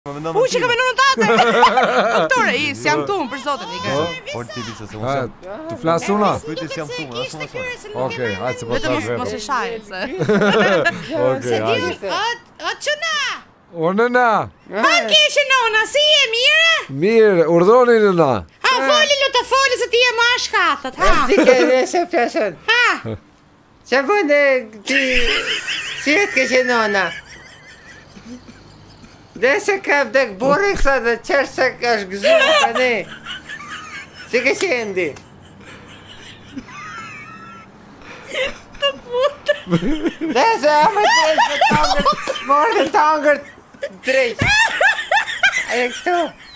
U që ka menuar tate. Doktore, jam këtu për zotin i ka. Po ti di se unë. Të flas una? Pyeti si jam këtu, as unë. Okej, hajde se po të Vetëm mos e shaj se. Okej, hajde. O çuna. O nëna. Pa kishe nona, si je mirë? Mirë, urdhoni nëna. Ha foli lutë foli se ti je më shkathët, ha. Ti ke nëse pjesën. Ha. Çe bën ti? Si e ke që nona? Dhe se ka vdek burri kësa dhe qërë se është gëzuar tani. Si ke qendi? Të putë. Dhe se ame të e shë tangër, morë dhe tangër drejt. E këtu.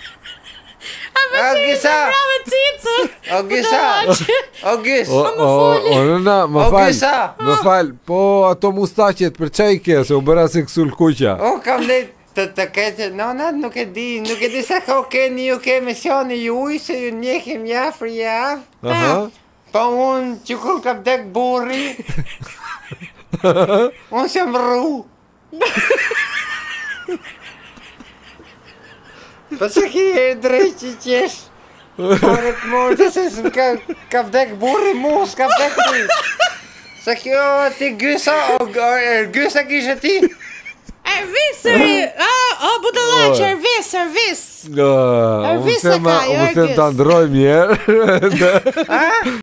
O Gisa! O Gisa! O Gis! O nëna, më O fal. Gisa! Më fal, po ato mustaqet për çaj ke, se u bëra si kësul kuqa. O kam dhe të ketë, nona nuk e di se ka keni ju ke misioni juj, se ju njehim jafër javë. Aha. Po unë që kur ka vdek burri, unë se më rru. Po që ki e drejt që qesh, por e të morë të se ka vdek burri, mu s'ka vdek ti. Se kjo ti gysa, gysa kishe ti. Ervisëri, o budallaq, ervis. Unë se ta ndroj mjerë.